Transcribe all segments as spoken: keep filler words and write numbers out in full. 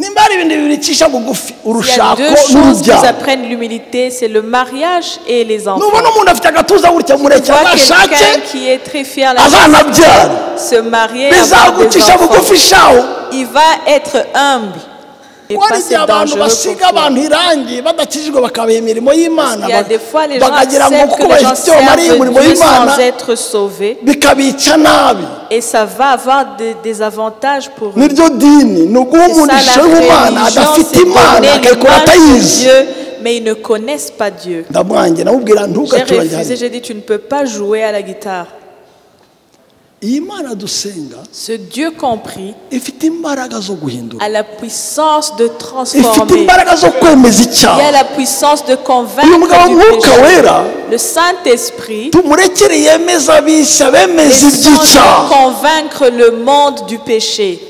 Il y a deux choses qui apprennent l'humilité, c'est le mariage et les enfants. Tu vois quelqu'un qui est très fier là, se marier, avoir des enfants, il va être humble. Et pas c'est dangereux pour toi. Il y a des fois les gens acceptent que les gens servent Dieu sans être sauvés. Et ça va avoir des, des avantages pour eux. Et ça, la religion, c'est donner l'image de Dieu, mais ils ne connaissent pas Dieu. J'ai refusé, j'ai dit, tu ne peux pas jouer à la guitare. Ce Dieu compris a la puissance de transformer. Il y a la puissance de convaincre du péché. Le Saint-Esprit descend convaincre le monde du péché.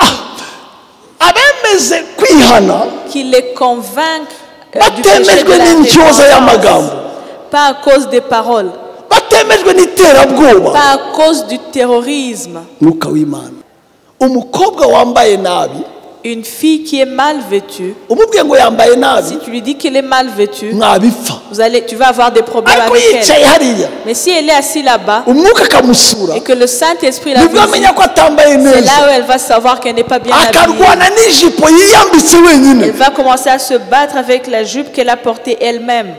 Qu'il les convainc euh, du péché de la repentance. Pas à cause des paroles. Pas à cause du terrorisme. Une fille qui est mal vêtue, si tu lui dis qu'elle est mal vêtue, vous allez, tu vas avoir des problèmes avec elle. Mais si elle est assise là-bas et que le Saint-Esprit la visite, c'est là où elle va savoir qu'elle n'est pas bien habillée. Elle va commencer à se battre avec la jupe qu'elle a portée elle-même.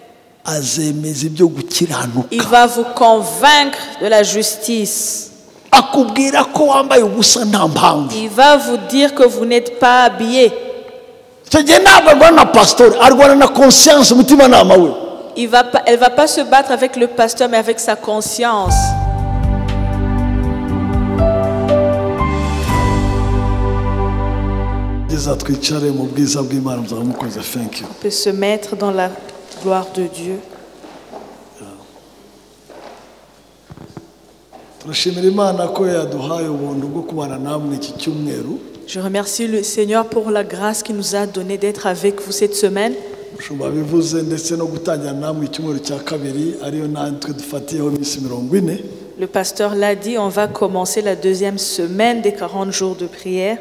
Il va vous convaincre de la justice. Il va vous dire que vous n'êtes pas habillé. Il va pas, elle ne va pas se battre avec le pasteur, mais avec sa conscience. On peut se mettre dans la gloire de Dieu. Je remercie le Seigneur pour la grâce qu'il nous a donnée d'être avec vous cette semaine. Le pasteur l'a dit, on va commencer la deuxième semaine des quarante jours de prière.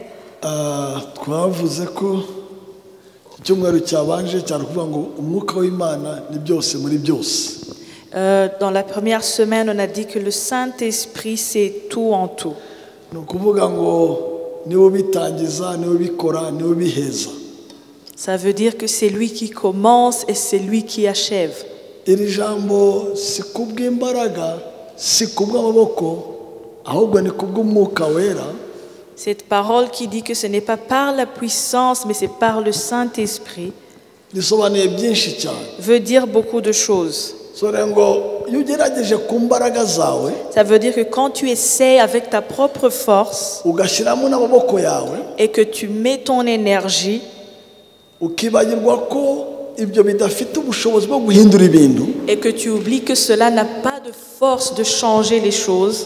Euh, dans la première semaine, on a dit que le Saint-Esprit, c'est tout en tout. Ça veut dire que c'est lui qui commence et c'est lui qui achève. Cette parole qui dit que ce n'est pas par la puissance, mais c'est par le Saint-Esprit, veut dire beaucoup de choses. Ça veut dire que quand tu essaies avec ta propre force et que tu mets ton énergie, et que tu oublies que cela n'a pas de force de changer les choses.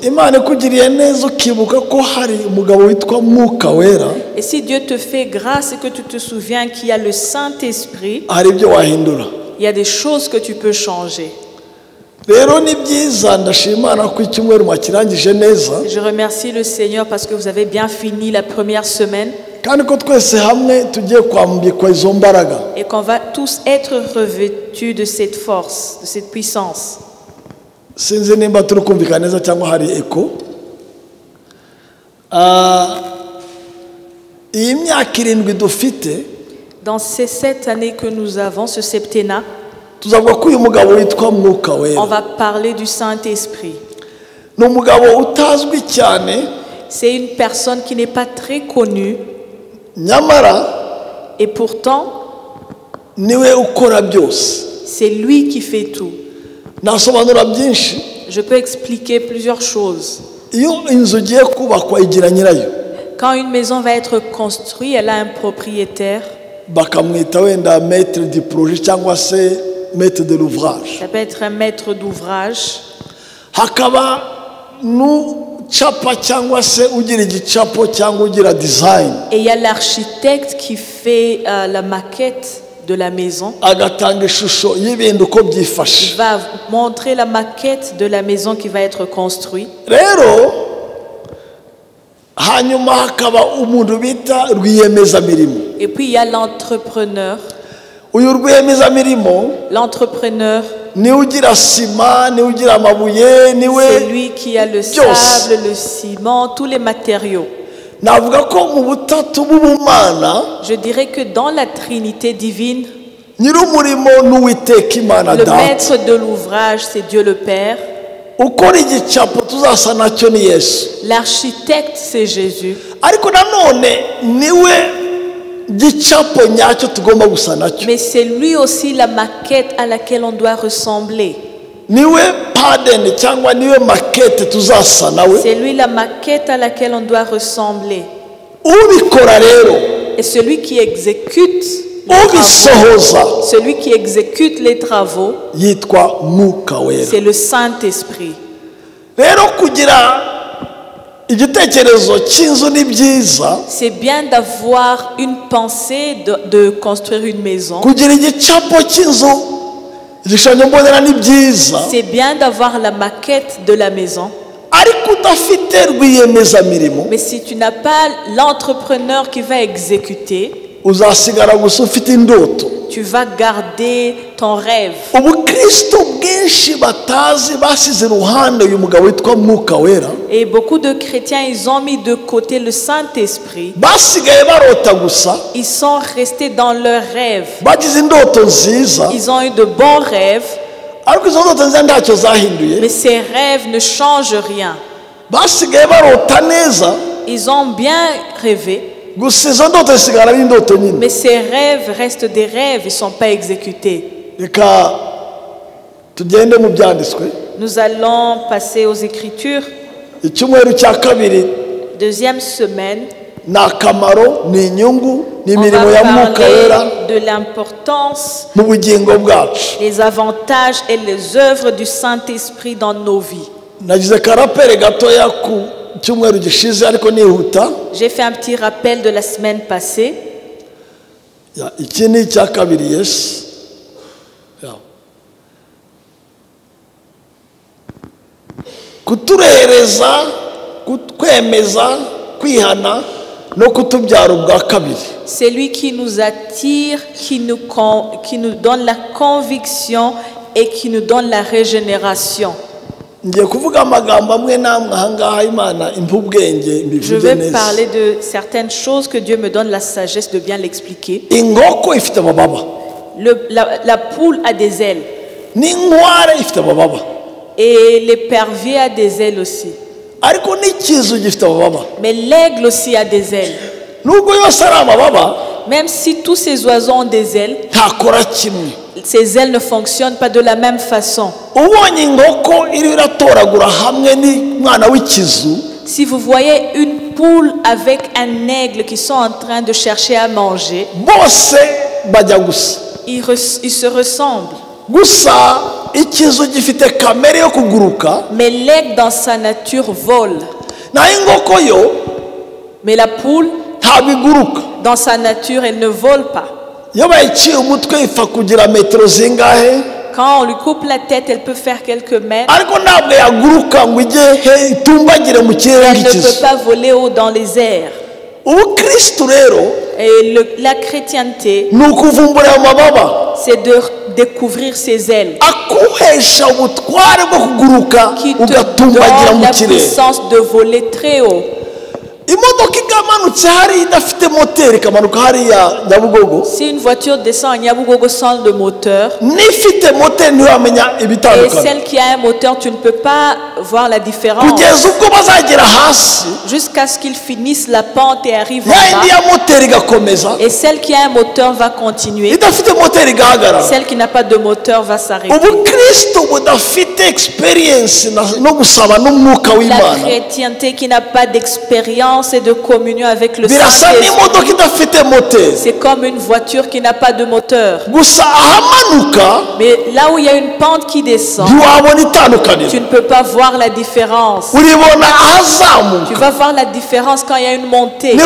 Et si Dieu te fait grâce et que tu te souviens qu'il y a le Saint-Esprit, il y a des choses que tu peux changer. Je remercie le Seigneur parce que vous avez bien fini la première semaine. Et qu'on va tous être revêtus de cette force, de cette puissance. Dans ces sept années que nous avons, ce septennat, on va parler du Saint-Esprit. C'est une personne qui n'est pas très connue. Et pourtant, c'est lui qui fait tout. Je peux expliquer plusieurs choses. Quand une maison va être construite, elle a un propriétaire. Ça peut être un maître d'ouvrage. Et il y a l'architecte qui fait euh, la maquette de la maison. Il va montrer la maquette de la maison qui va être construite. Et puis il y a l'entrepreneur. L'entrepreneur, c'est lui qui a le sable, le ciment, tous les matériaux. Je dirais que dans la Trinité divine, le maître de l'ouvrage, c'est Dieu le Père. L'architecte, c'est Jésus. Mais c'est lui aussi la maquette à laquelle on doit ressembler. C'est lui la maquette à laquelle on doit ressembler. Et celui qui exécute les travaux, celui qui exécute les travaux, c'est le Saint-Esprit. C'est bien d'avoir une pensée de, de construire une maison. C'est bien d'avoir la maquette de la maison. Mais si tu n'as pas l'entrepreneur qui va exécuter, tu vas garder ton rêve. Et beaucoup de chrétiens, ils ont mis de côté le Saint-Esprit. Ils sont restés dans leurs rêves. Ils ont eu de bons rêves. Mais ces rêves ne changent rien. Ils ont bien rêvé. Mais ces rêves restent des rêves, ils ne sont pas exécutés. Nous allons passer aux Écritures. Deuxième semaine, on va parler de l'importance, les avantages et les œuvres du Saint-Esprit dans nos vies. J'ai fait un petit rappel de la semaine passée. C'est lui qui nous attire, qui nous, qui nous donne la conviction et qui nous donne la régénération. Je vais parler de certaines choses que Dieu me donne la sagesse de bien l'expliquer. Le, la, la poule a des ailes. Et l'épervier a des ailes aussi. Mais l'aigle aussi a des ailes. Même si tous ces oiseaux ont des ailes, ces ailes ne fonctionnent pas de la même façon. Si vous voyez une poule avec un aigle qui sont en train de chercher à manger, ils, ils se ressemblent. Mais l'aigle dans sa nature vole. Mais la poule, dans sa nature, elle ne vole pas. Quand on lui coupe la tête, elle peut faire quelques mètres. Elle ne peut pas voler haut dans les airs. Et le, la chrétienté, c'est de découvrir ses ailes qui te donne la puissance de voler très haut. Si une voiture descend à Nyabugogo sans de moteur, et celle qui a un moteur, tu ne peux pas voir la différence jusqu'à ce qu'il finisse la pente et arrive en bas. Et celle qui a un moteur va continuer. Celle qui n'a pas de moteur va s'arrêter. La chrétienté qui n'a pas d'expérience et de communion avec le Saint-Esprit, c'est comme une voiture qui n'a pas de moteur. Mais là où il y a une pente qui descend, tu ne peux pas voir la différence. Tu vas voir la différence quand il y a une montée.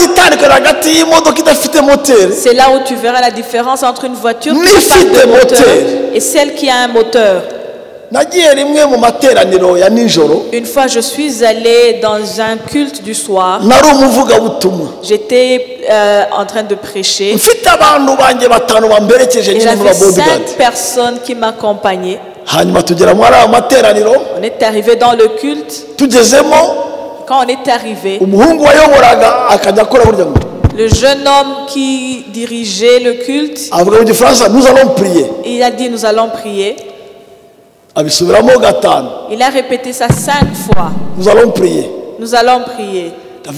C'est là où tu verras la différence entre une voiture qui n'a pas de moteur et celle qui a un moteur. Une fois, je suis allé dans un culte du soir. J'étais euh, en train de prêcher. Et j'avais cinq personnes qui m'accompagnaient. On est arrivé dans le culte. Quand on est arrivé, le jeune homme qui dirigeait le culte, il a dit nous allons prier. Il a répété ça cinq fois. Nous allons prier. Nous allons prier.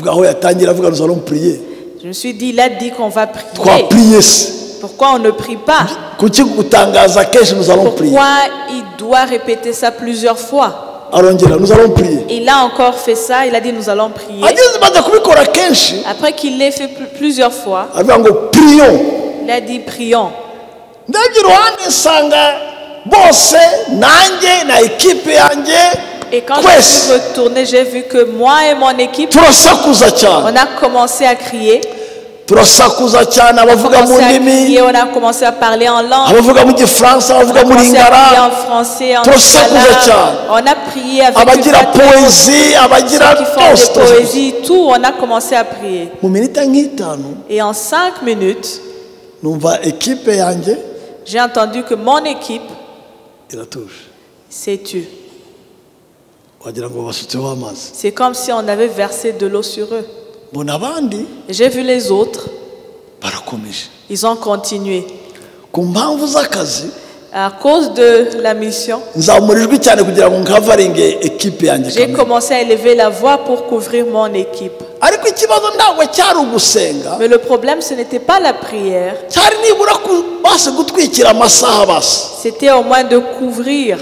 Je me suis dit, il a dit qu'on va prier. Pourquoi on ne prie pas? Pourquoi il doit répéter ça plusieurs fois? Nous allons prier. Il a encore fait ça, il a dit nous allons prier. Après qu'il l'ait fait plusieurs fois, il a dit prions. Et quand je suis retourné, j'ai vu que moi et mon équipe, on a commencé à crier. On a commencé à crier, on a commencé à parler en langue. On a commencé à prier en français, en lingala. On a prié avec une poésie, ceux qui font des poésies, tout. On a commencé à prier. Et en cinq minutes, j'ai entendu que mon équipe s'est tue. C'est comme si on avait versé de l'eau sur eux. J'ai vu les autres. Ils ont continué. À cause de la mission, j'ai commencé à élever la voix pour couvrir mon équipe. Mais le problème, ce n'était pas la prière. C'était au moins de couvrir.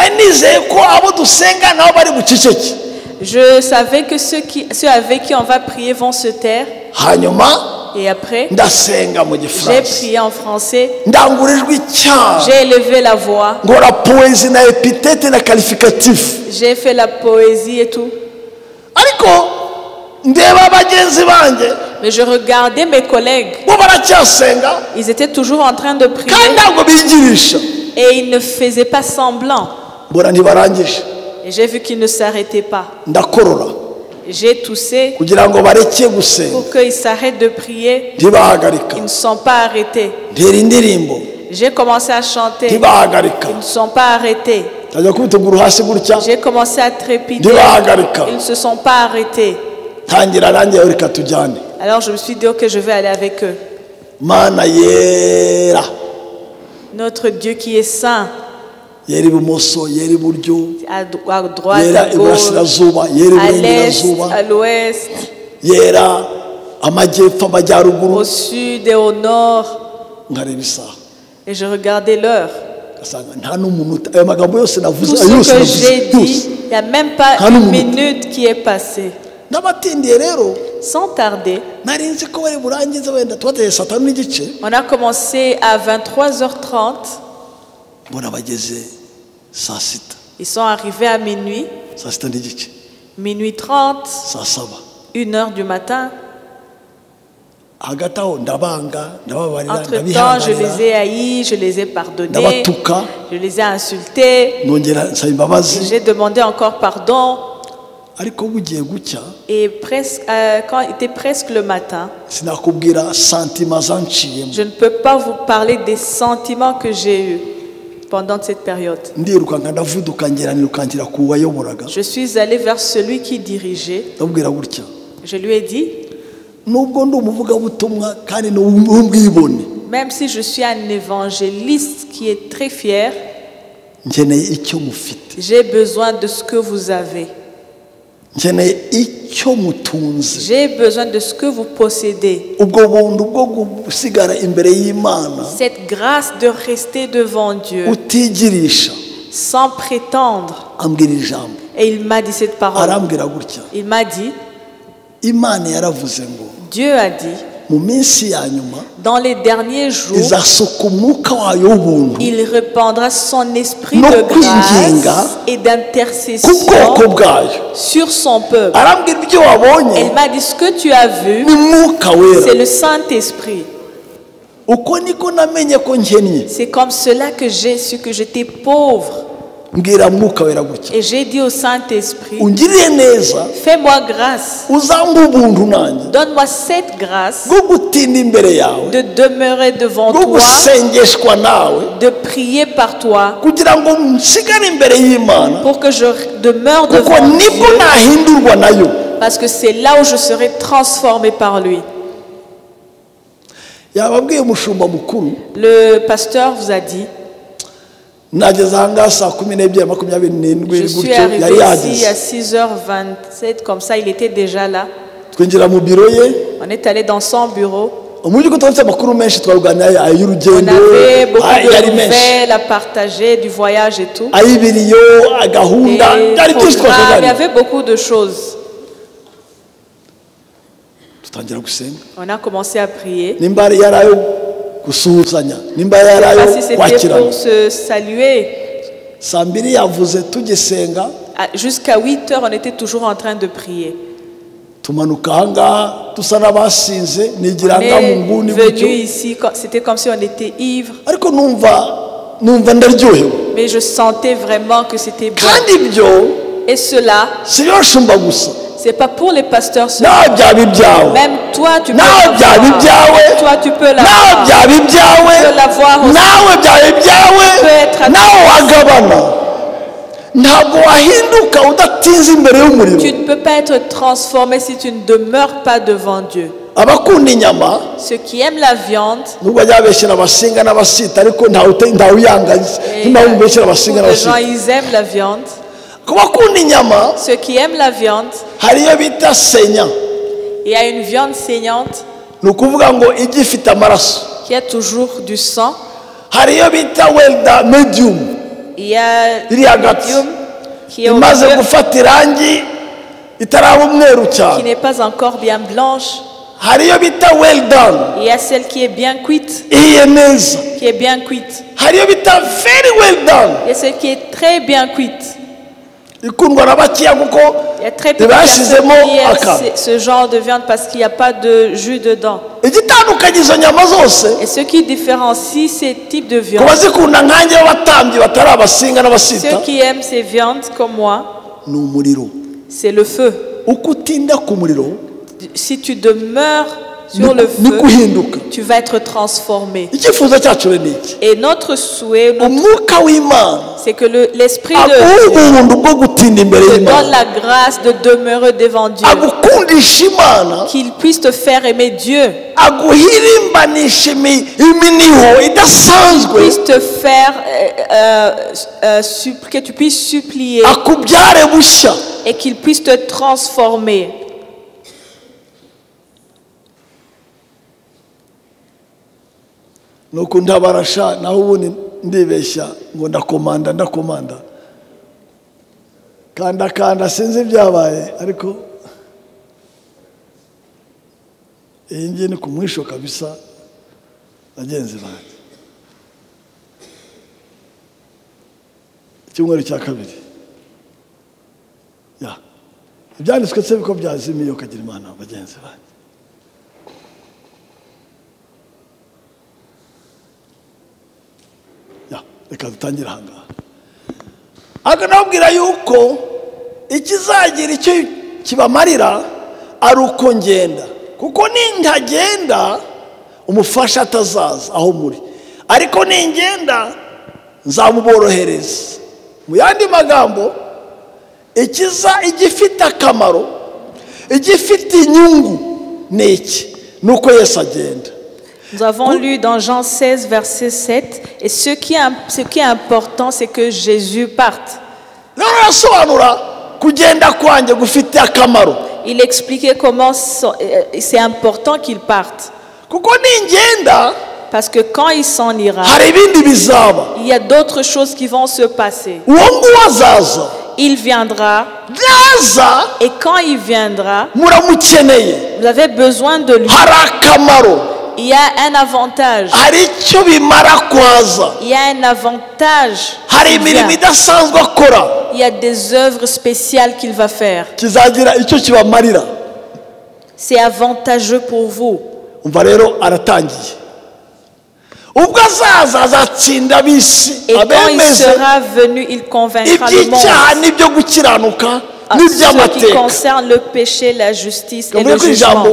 Je savais que ceux, qui, ceux avec qui on va prier vont se taire. Et après, j'ai prié en français. J'ai élevé la voix. J'ai fait la poésie et tout. Mais je regardais mes collègues. Ils étaient toujours en train de prier. Et ils ne faisaient pas semblant. Et j'ai vu qu'ils ne s'arrêtaient pas. J'ai toussé pour qu'ils s'arrêtent de prier. Ils ne sont pas arrêtés. J'ai commencé à chanter. Ils ne sont pas arrêtés. J'ai commencé à trépiter. Ils ne se sont pas arrêtés. Alors je me suis dit que je vais aller avec eux. Notre Dieu qui est saint. À droite, à gauche, à l'est, à l'ouest, au sud et au nord. Et je regardais l'heure. Tout ce que j'ai dit, il n'y a même pas une minute qui est passée. Sans tarder, on a commencé à vingt-trois heures trente. Ils sont arrivés à minuit, minuit trente, une heure du matin. Entre-temps, je les ai haïs, je les ai pardonnés, je les ai insultés. J'ai demandé encore pardon. Et presque, euh, quand il était presque le matin, je ne peux pas vous parler des sentiments que j'ai eus pendant cette période. Je suis allé vers celui qui dirigeait. Je lui ai dit, même si je suis un évangéliste qui est très fier, j'ai besoin de ce que vous avez. J'ai besoin de ce que vous possédez. Cette grâce de rester devant Dieu sans prétendre. Et il m'a dit cette parole. Il m'a dit, Dieu a dit, dans les derniers jours, il répandra son esprit de grâce et d'intercession sur son peuple. Et il m'a dit, ce que tu as vu, c'est le Saint-Esprit. C'est comme cela que j'ai su que j'étais pauvre. Et j'ai dit au Saint-Esprit, fais-moi grâce. Donne-moi cette grâce de demeurer devant toi, de prier par toi, pour que je demeure devant Dieu, parce que c'est là où je serai transformé par lui. Le pasteur vous a dit, je suis arrivé ici à six heures vingt-sept, comme ça il était déjà là. On est allé dans son bureau. On avait beaucoup de nouvelles à partager, du voyage et tout. Et il y avait beaucoup de choses. On a commencé à prier. Je ne sais pas si c'était pour se saluer. Jusqu'à huit heures, on était toujours en train de prier. On est venu ici, c'était comme si on était ivre. Mais je sentais vraiment que c'était bon. Et cela, c'est pas pour les pasteurs seulement. Même toi, tu peux l'avoir. Toi, tu peux l'avoir. Tu peux l'avoir aussi. Tu peux être Tu ne peux pas être transformé si tu ne demeures pas devant Dieu. Ceux qui aiment la viande, les gens ils aiment la viande. Ceux qui aiment la viande, il y a une viande saignante qui a toujours du sang. Il y a medium qui est au milieu, qui n'est pas encore bien blanche. Il y a celle qui est bien cuite, qui est bien cuite. Il y a celle qui est très bien cuite. Il y a très peu de personnes qui aiment ce genre de viande parce qu'il n'y a pas de jus dedans. Et ce qui différencie ces types de viande, ceux qui aiment ces viandes comme moi, c'est le feu. Si tu demeures sur le feu, tu vas être transformé. Et notre souhait, c'est que l'Esprit de Dieu te donne la grâce de demeurer devant Dieu, qu'il puisse te faire aimer Dieu, qu'il puisse te faire euh, euh, que tu puisses supplier et qu'il puisse te transformer. nuko ndabarasha naho ubundi ndibeshya ngo ndakomanda ndakomanda kanda kanda sinzi byabaye ariko iyi ngiye ni kumwisho kabisa bagenzi banjye. Icyumweru cya kabiri ya ibyanditswe se biko byazimiye ukagira Imana bagenzi banjye. Reka dutangira ahangaha. Aganabwira yuko ikizagira icyo kibamarira ari uko ngenda, kuko nintagenda umufasha atazaza aho muri, ariko ningenda nzamuborohereza. Mu yandi magambo, ikiza igifite akamaro, igifite inyungu ni iki? Nuko Yesu agenda. Nous avons lu dans Jean seize, verset sept, et ce qui est, ce qui est important, c'est que Jésus parte. Il expliquait comment c'est important qu'il parte. Parce que quand il s'en ira, il y a d'autres choses qui vont se passer. Il viendra, et quand il viendra, vous avez besoin de lui. Il y a un avantage. Il y a un avantage. Il y a des œuvres spéciales qu'il va faire. C'est avantageux pour vous. Et quand il sera venu, il convaincra le monde. En ce qui concerne le péché, la justice et le jugement.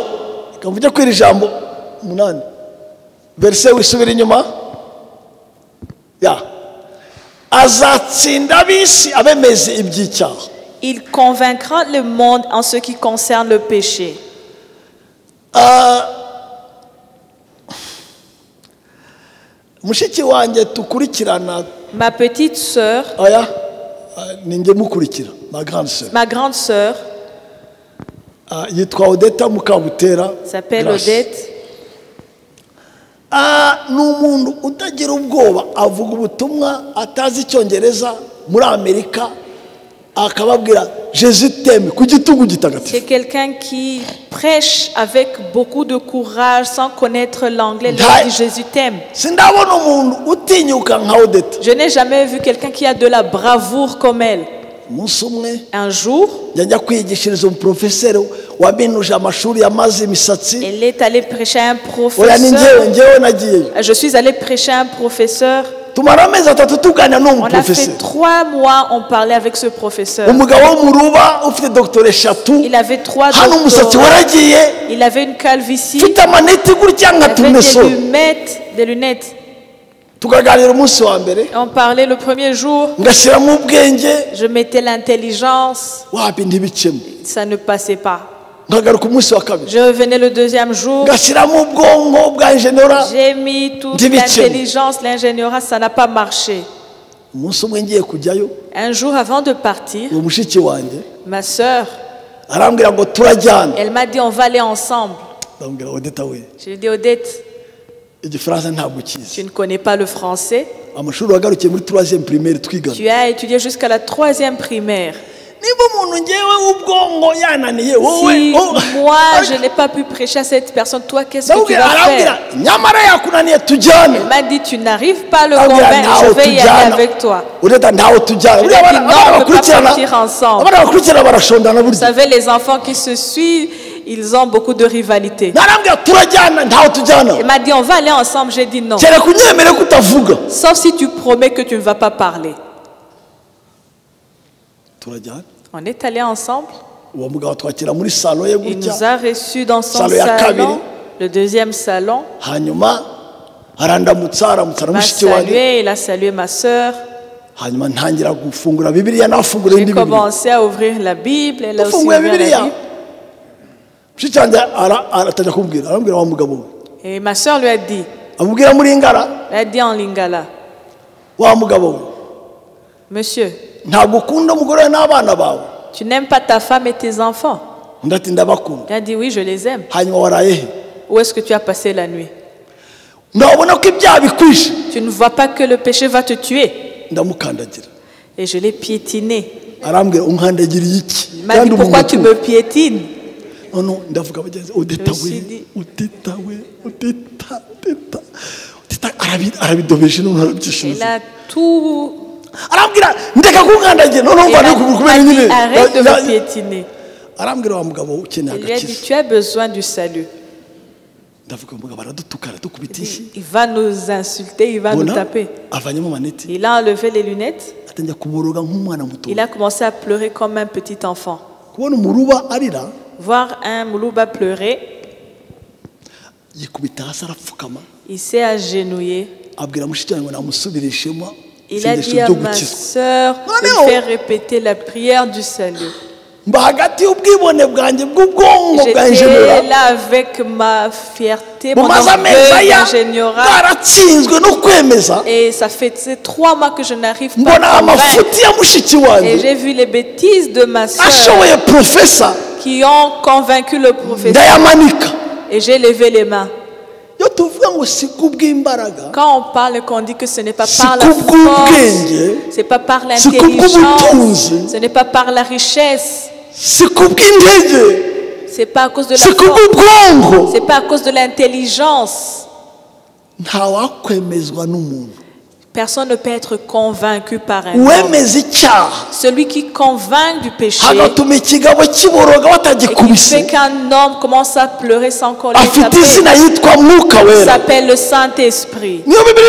Verset wisubira inyuma. Ya. Azatsinda abisi abemeze iby'icyaha. Il convaincra le monde en ce qui concerne le péché. Uh, mushiki wanjye tukurikirana. Ma petite sœur. Oya. Ninjye mukurikira. Ma grande sœur. Ma grande sœur. Uh, yitwa Odeta Mukabutera. S'appelle Odette. N'umuntu utagira ubwoba avuga ubutumwa atazi icyongereza muri Amerika akababwira Jésus t'aime ku gitugu gitagatifu. C'est quelqu'un qui prêche avec beaucoup de courage sans connaître l'anglais. Il dit Jésus t'aime. Sindabona umuntu utinyuka nka Odette. Je n'ai jamais vu quelqu'un qui a de la bravoure comme elle. Un jour, elle est allée prêcher à un professeur. Je suis allée prêcher à un professeur. On a fait trois mois, on parlait avec ce professeur. Il avait trois doctorats. Il avait une calvitie. Il avait des lunettes. Des lunettes. On parlait le premier jour. Je mettais l'intelligence. Ça ne passait pas. Je revenais le deuxième jour. J'ai mis toute l'intelligence, l'ingénieura, ça n'a pas marché. Un jour avant de partir, ma soeur, elle m'a dit on va aller ensemble. Je lui ai dit Odette, tu ne connais pas le français. Tu as étudié jusqu'à la troisième primaire. Si moi je n'ai pas pu prêcher à cette personne, toi qu'est-ce que tu vas faire? Elle m'a dit tu n'arrives pas à le convaincre, je vais y aller avec toi. Je lui ai dit non, on ne peut pas partir ensemble. Vous savez, les enfants qui se suivent, ils ont beaucoup de rivalité. Il m'a dit on va aller ensemble. J'ai dit non. Sauf si tu promets que tu ne vas pas parler. On est allé ensemble. Il nous a reçus dans son salon, le deuxième salon. Il m'a salué, il a salué ma soeur. J'ai commencé à ouvrir la Bible, elle a aussi ouvert la Bible. Et ma soeur lui a dit, elle a dit en lingala, monsieur, tu n'aimes pas ta femme et tes enfants? Il a dit oui, je les aime. Où est-ce que tu as passé la nuit? Tu ne vois pas que le péché va te tuer? Et je l'ai piétiné. Il m'a dit pourquoi tu me piétines? Non, non, je me suis dit, il a tout. Il a dit, arrête de me piétiner. Il lui a dit, tu as besoin du salut. Il va nous insulter, il va nous taper. Il a enlevé les lunettes. Il a commencé à pleurer comme un petit enfant. Voir un Moulouba pleurer, il s'est agenouillé. Il a dit à ma soeur de faire répéter la prière du salut. J'étais là avec ma fierté, mon orgueil d'ingénieura. Et ça fait trois mois que je n'arrive pas à convaincre. Et j'ai vu les bêtises de ma soeur qui ont convaincu le professeur. Et j'ai levé les mains. Quand on parle, qu'on dit que ce n'est pas par la force, ce n'est pas par l'intelligence, ce n'est pas par la richesse, ce n'est pas à cause de la force, ce n'est pas à cause de l'intelligence. Personne ne peut être convaincu par un homme. Celui qui convainc du péché et qui fait qu'un homme commence à pleurer sans colère s'appelle le Saint-Esprit.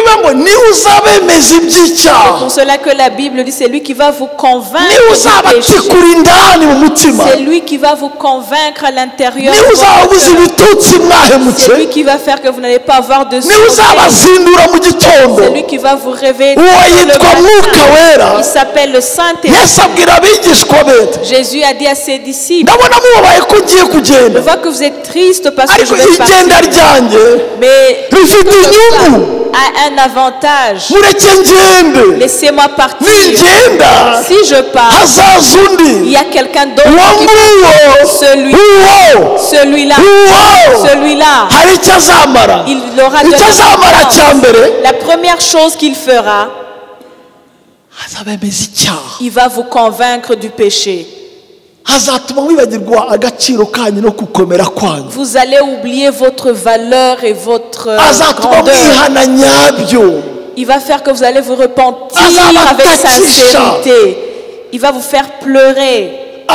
C'est pour cela que la Bible dit c'est lui qui va vous convaincre du péché. C'est lui qui va vous convaincre à l'intérieur de votre cœur. C'est lui qui va faire que vous n'allez pas avoir de soucis. C'est lui qui va vous réveiller. Il s'appelle le Saint-Esprit. Jésus a dit à ses disciples, je vois que vous êtes tristes parce que je vais partir. Mais a un avantage. Laissez-moi partir. Si je pars, il y a quelqu'un d'autre qui peut. Celui, celui-là, celui-là, il aura de la, la première chose qu'il fera, il va vous convaincre du péché. Vous allez oublier votre valeur et votre grandeur. Il va faire que vous allez vous repentir avec sincérité. Il va vous faire pleurer.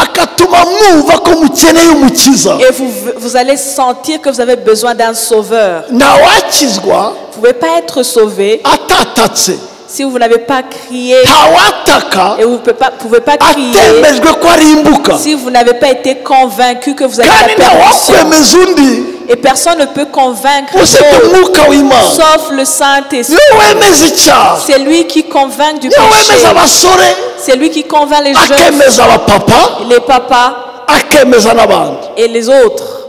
Et vous, vous allez sentir que vous avez besoin d'un sauveur. Vous ne pouvez pas être sauvé si vous n'avez pas crié. Et vous ne pouvez pas, pouvez pas crier si vous n'avez pas été convaincu que vous avez la perdition. Et personne ne peut convaincre sauf le Saint-Esprit. C'est lui qui convainc du péché. C'est lui qui convainc les jeunes, les papas et les autres.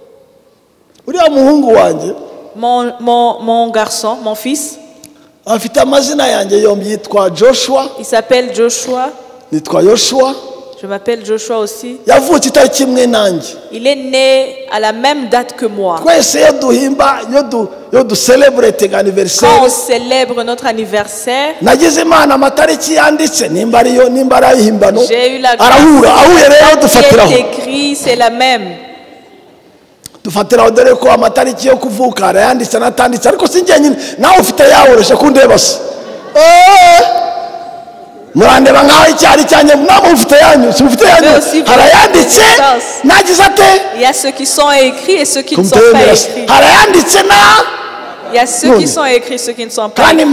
Mon, mon, mon garçon, mon fils, il s'appelle Joshua. Je m'appelle Joshua aussi. Il est né à la même date que moi. Quand on célèbre notre anniversaire, j'ai eu la grâce qui est écrit, c'est la même. dufatira dore ko amatariki yo kuvuka arayanditse natanditse ariko sinjye nawe ufite yaworoshe kundeba se eh murandeba ngaho icyari cyanye nawe ufite yanyu ufite yanyu arayanditse nagize ate. Il y a ceux qui sont écrits et ceux qui ne sont pas écrits. arayanditse na il y a ceux qui sont écrits, ceux qui ne sont pas écrits.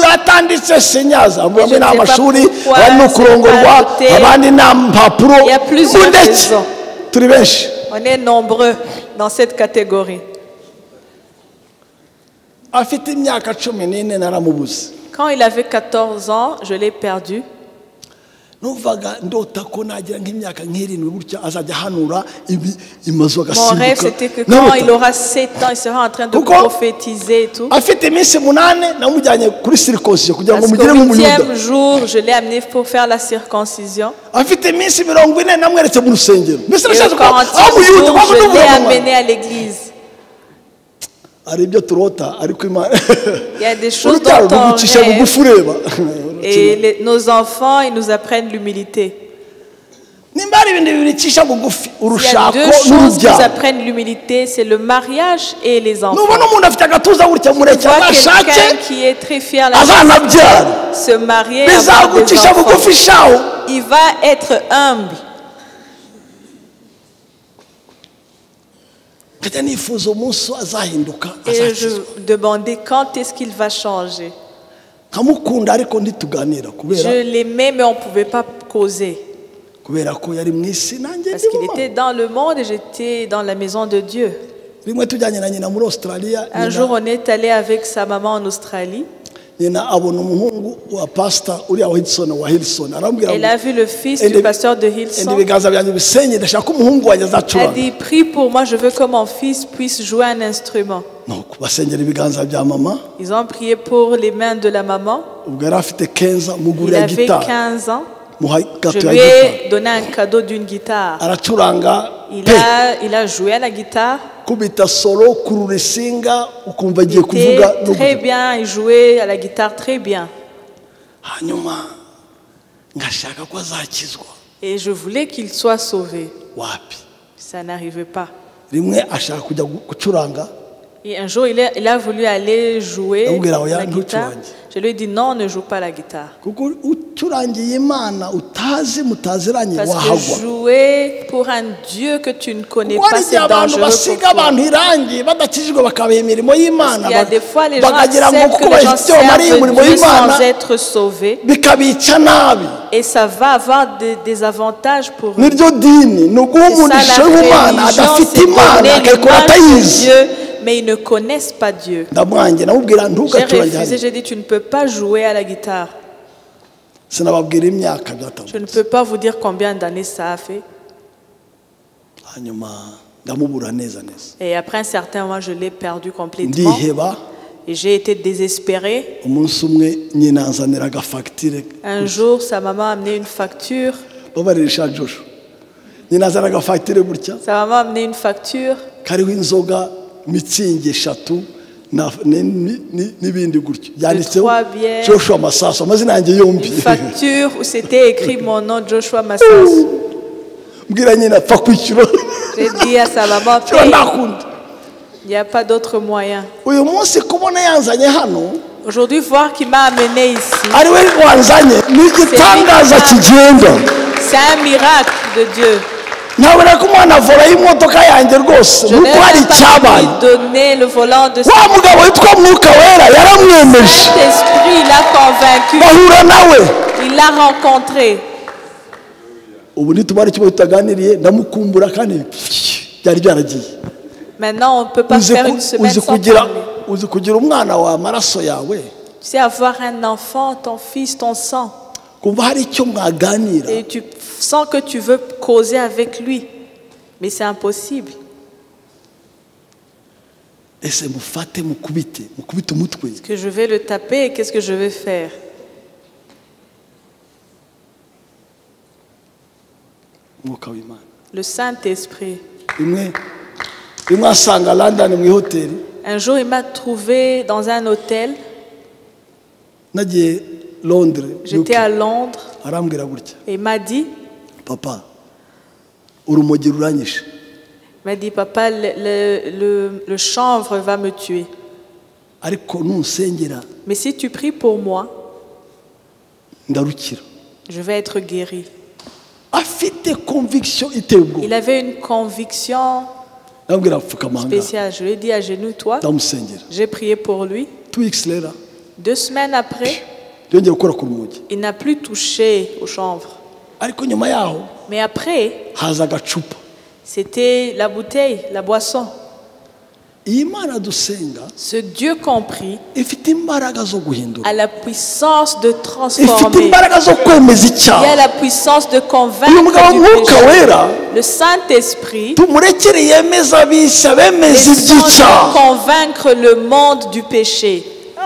Il y a plusieurs raisons. On est nombreux dans cette catégorie. Quand il avait quatorze ans, je l'ai perdu. Mon rêve c'était que quand il aura sept ans, il sera en train de prophétiser et tout. Parce qu'au huitième jour, je l'ai amené pour faire la circoncision. Et au quarantième jour, je l'ai amené à l'église. Il y a des choses dont on rêve. Et les, nos enfants, ils nous apprennent l'humilité. Il y a deux choses qui nous apprennent l'humilité, c'est le mariage et les enfants. Tu vois quelqu'un qui est très fier de se marier, avoir des enfants, il va être humble. Et je demandais quand est-ce qu'il va changer. Je l'aimais mais on ne pouvait pas causer. Parce qu'il était dans le monde et j'étais dans la maison de Dieu. Un jour on est allé avec sa maman en Australie. Elle a vu le fils du pasteur de Hillsong. Elle a dit, prie pour moi, je veux que mon fils puisse jouer un instrument. Ils ont prié pour les mains de la maman. Il avait quinze ans. Je lui ai donné un cadeau d'une guitare. Il a, il a joué à la guitare. Il était très bien, il jouait à la guitare très bien. Et je voulais qu'il soit sauvé. Ça n'arrivait pas. Et un jour, il a, il a voulu aller jouer la guitare. Je lui ai dit non, ne joue pas la guitare. Parce que jouer pour un Dieu que tu ne connais pas, c'est dangereux pour toi. Parce qu'il y a des fois, les gens acceptent que les gens servent Dieu sans être sauvés. Et ça va avoir des, des avantages pour eux. C'est ça la religion, c'est donner l'image de Dieu. Mais ils ne connaissent pas Dieu. J'ai refusé, j'ai dit tu ne peux pas jouer à la guitare. Je ne peux pas vous dire combien d'années ça a fait. Et après un certain moment, je l'ai perdu complètement. Et j'ai été désespéré. Un jour, sa maman a amené une facture. Sa maman a amené une facture. mitsingi eshatu n'ibindi gutyo yanditseho Joshua Masaso amazina yanjye yombi. Une facture où c'était écrit mon nom, Joshua Masaso. Mbwira nyina pfa kwishyura. J'ai dit à sa maman, il n'y a pas d'autre moyen. Uyu munsi kubona yanzanye hano. Aujourd'hui, voir qu'il m'a amené ici. Ari we wanzanye ni igitangaza kigenda. C'est un miracle de Dieu. Je n'ai pas donné le volant de ce Saint-Esprit, l'a convaincu. Il l'a rencontré. Maintenant, on ne peut pas faire une semaine sans parler. Tu sais, avoir un enfant, ton fils, ton sang. Et tu sens que tu veux causer avec lui, mais c'est impossible. Est-ce que je vais le taper et qu'est-ce que je vais faire? Le Saint-Esprit. Un jour, il m'a trouvé dans un hôtel. J'étais à Londres et il m'a dit, papa, il m'a dit, papa, le, le, le, le chanvre va me tuer. Mais si tu pries pour moi, je vais être guéri. Il avait une conviction spéciale. Je lui ai dit, agenouille-toi. J'ai prié pour lui. Deux semaines après, il n'a plus touché au chanvre. Mais après, c'était la bouteille, la boisson. Ce Dieu compris a la puissance de transformer. Il a la puissance de convaincre du péché. Le Saint-Esprit de convaincre le monde du péché.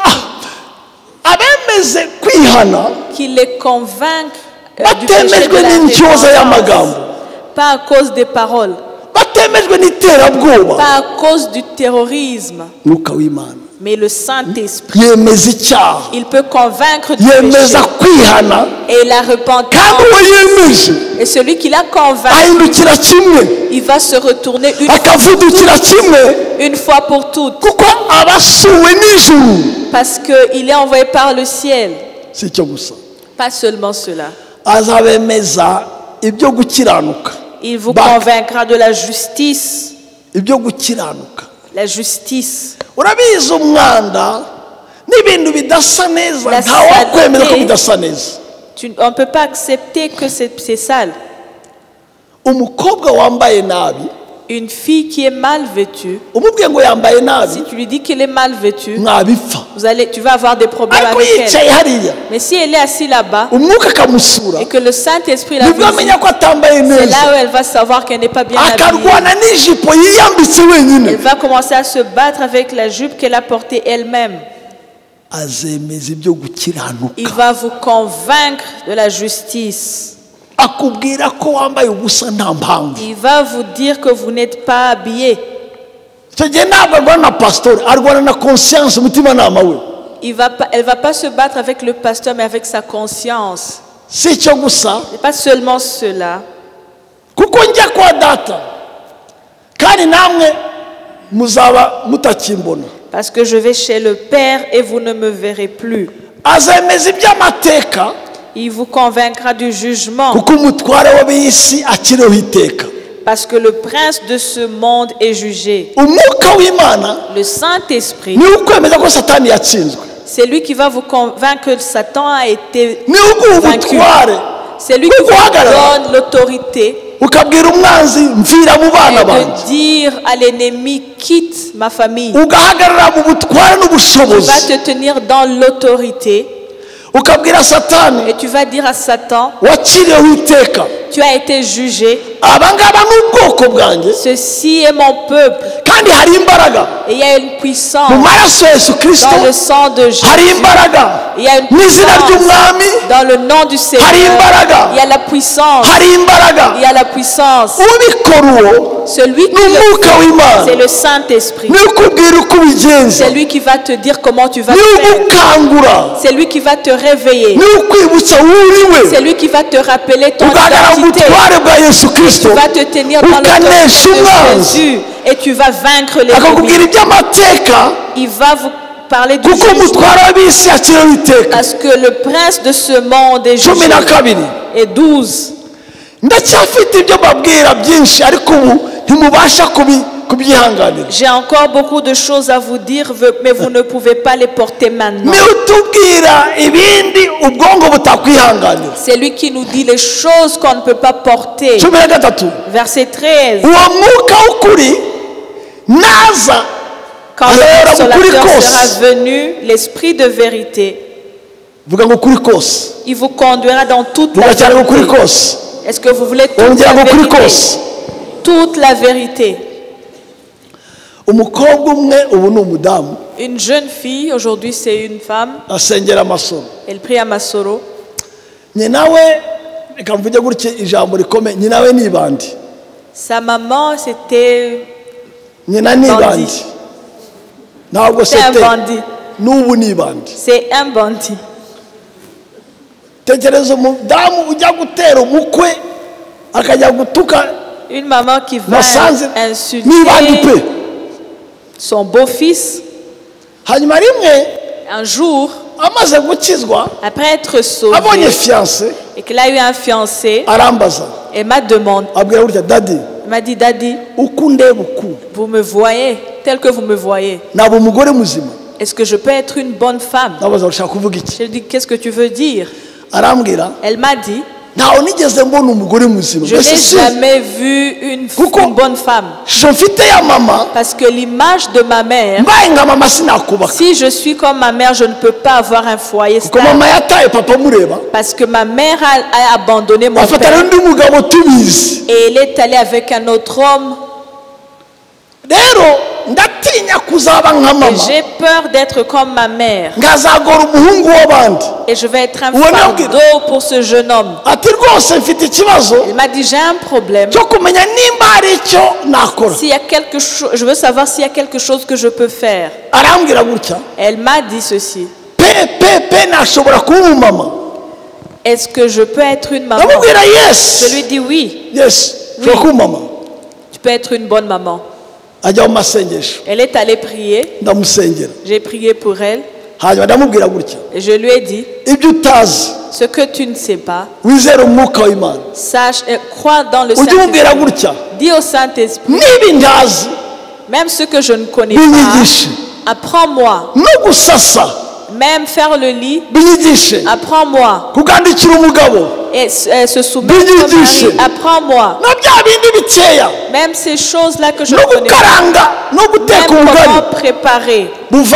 Qu'il les convainque euh, du péché de la repentance. Pas à cause des paroles. Pas à cause du terrorisme. Mais le Saint-Esprit, il peut convaincre du péché et la repentance. Et celui qui l'a convaincu, il va se retourner une fois pour toutes. Une fois pour toutes. Parce qu'il est envoyé par le ciel. Pas seulement cela. Il vous convaincra de la justice. La justice. La saleté. Tu, on ne peut pas accepter que c'est sale. Une fille qui est mal vêtue, si tu lui dis qu'elle est mal vêtue, vous allez, tu vas avoir des problèmes avec elle. Mais si elle est assise là-bas et que le Saint-Esprit la visite, c'est là où elle va savoir qu'elle n'est pas bien habillée. Elle va commencer à se battre avec la jupe qu'elle a portée elle-même. Il va vous convaincre de la justice. Il va vous dire que vous n'êtes pas habillé. Il va pas, elle ne va pas se battre avec le pasteur, mais avec sa conscience. Ce n'est pas seulement cela. Parce que je vais chez le Père et vous ne me verrez plus. Il vous convaincra du jugement. Parce que le prince de ce monde est jugé. Le Saint-Esprit, c'est lui qui va vous convaincre que Satan a été vaincu. C'est lui qui vous donne l'autorité et de dire à l'ennemi, quitte ma famille. Tu vas te tenir dans l'autorité. Et tu vas dire à Satan, tu as été jugé. Ceci est mon peuple. Et il y a une puissance dans le sang de Jésus. Il y a une puissance dans le nom du Seigneur. Il y a la puissance. Il y a la puissance. Celui qui le fait, c'est le Saint-Esprit. C'est lui qui va te dire comment tu vas faire. C'est lui qui va te réveiller. C'est lui qui va te rappeler ton identité. Tu vas te tenir dans l'autorité de Jésus et tu vas vaincre les ennemis. Il va vous parler du jugement parce que le prince de ce monde est jugé. Et douze. J'ai encore beaucoup de choses à vous dire, mais vous ne pouvez pas les porter maintenant. C'est lui qui nous dit les choses qu'on ne peut pas porter. Verset treize. Quand le consolateur sera venu, l'Esprit de vérité, il vous conduira dans toute la vérité. Est-ce que vous voulez toute la vérité? Toute la vérité. Une jeune fille, aujourd'hui c'est une femme, elle prie à Masoro. Sa maman c'était bandit. C'est un bandit. C'est un bandit. Une maman qui va insulter son beau-fils. Un jour, après être sauvé et qu'il a eu un fiancé, elle m'a demandé, elle m'a dit, Daddy, vous me voyez tel que vous me voyez. Est-ce que je peux être une bonne femme? Je lui ai dit, qu'est-ce que tu veux dire? Elle m'a dit, je n'ai jamais vu une, une bonne femme. Parce que l'image de ma mère, si je suis comme ma mère, je ne peux pas avoir un foyer stable. Parce que ma mère a, a abandonné mon père. Et elle est allée avec un autre homme. J'ai peur d'être comme ma mère. Et je vais être un fardeau pour ce jeune homme. Il m'a dit, j'ai un problème. S'il y a quelque chose, je veux savoir s'il y a quelque chose que je peux faire. Elle m'a dit ceci. Est-ce que je peux être une maman? Je lui dis oui. Yes. Oui. Tu peux être une bonne maman. Elle est allée prier. J'ai prié pour elle. Et je lui ai dit, ce que tu ne sais pas, sache et crois dans le Saint-Esprit. Dis au Saint-Esprit, même ce que je ne connais pas, apprends-moi. Même faire le lit, apprends-moi. Et se soumettre au mari, apprends-moi. Même ces choses-là que je ne connais pas. Même comment préparer.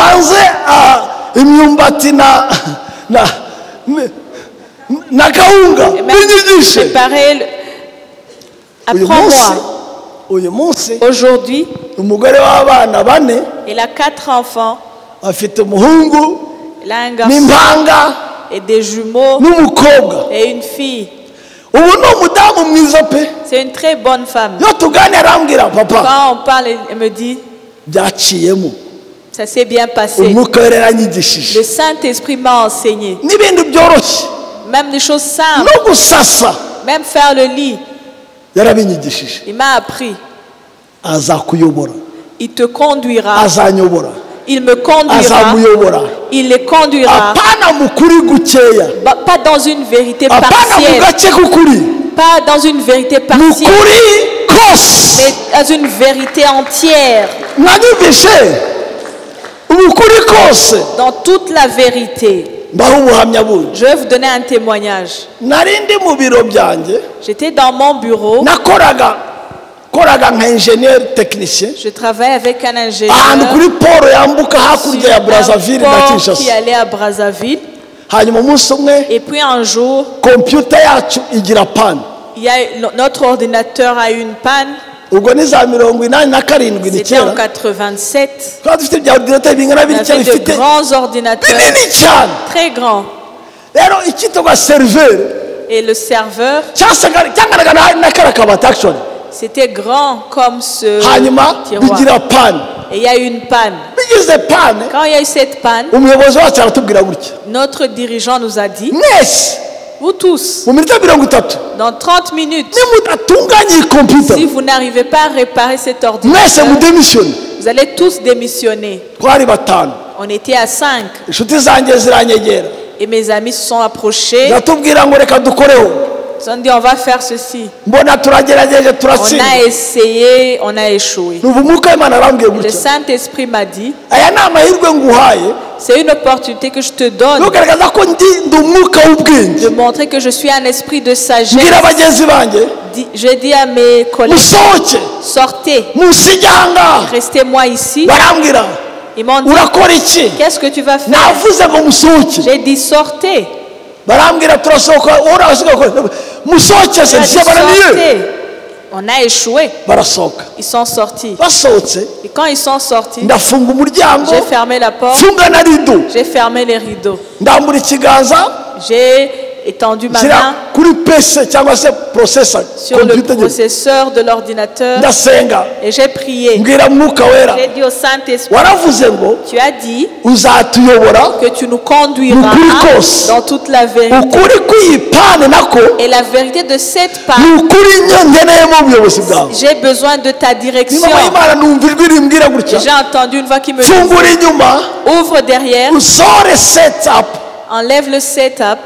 Et même préparer. Apprends-moi. Aujourd'hui, il a quatre enfants. Il a un garçon et des jumeaux et une fille. C'est une très bonne femme. Quand on parle, elle me dit, ça s'est bien passé. Le Saint-Esprit m'a enseigné. Même des choses simples. Même faire le lit. Il m'a appris. Il te conduira. Il me conduira. Il les conduira. Pas dans une vérité partielle. Pas dans une vérité partielle. Mais dans une vérité entière. Dans toute la vérité. Je vais vous donner un témoignage. J'étais dans mon bureau. Je travaille avec un ingénieur qui allait à Brazzaville. Et puis un jour, il y a, notre ordinateur a eu une panne. C'était en quatre-vingt-sept. On avait de grands ordinateurs, très grands. Et le serveur, c'était grand comme ce tiroir. Et il y a eu une panne. Quand il y a eu cette panne, notre dirigeant nous a dit: vous tous, dans trente minutes, si vous n'arrivez pas à réparer cet ordinateur, vous allez tous démissionner. On était à cinq. Et mes amis se sont approchés. Ils ont dit: on va faire ceci. On a essayé, on a échoué. Le Saint-Esprit m'a dit: c'est une opportunité que je te donne de montrer que je suis un esprit de sagesse. Je dis à mes collègues: sortez, restez-moi ici. Ils m'ont dit: qu'est-ce que tu vas faire? J'ai dit: sortez. On a échoué. Ils sont sortis. Et quand ils sont sortis, j'ai fermé la porte. J'ai fermé les rideaux. J'ai étendu ma main sur le processeur de l'ordinateur et j'ai prié. J'ai dit au Saint-Esprit: tu as dit que tu nous conduiras dans toute la vérité. Et la vérité de cette part, j'ai besoin de ta direction. Et j'ai entendu une voix qui me dit: ouvre derrière, enlève le setup